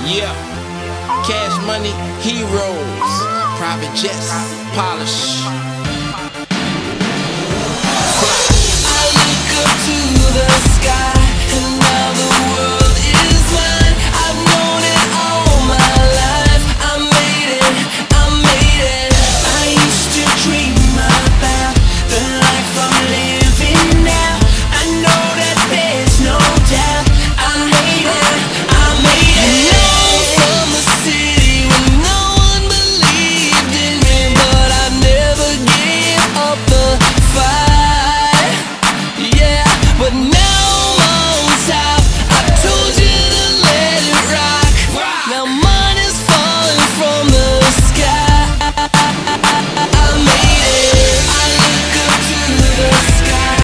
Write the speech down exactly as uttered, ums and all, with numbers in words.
Yeah, cash money, heroes, private jets, polish. I look up to the sky, and now the world is mine. I've known it all my life. I made it, I made it. I used to dream about the life I'm living now. I know that there's no doubt. I made it, I made it. Known from the city when no one believed in me, but I never gave up the fight. Yeah, but now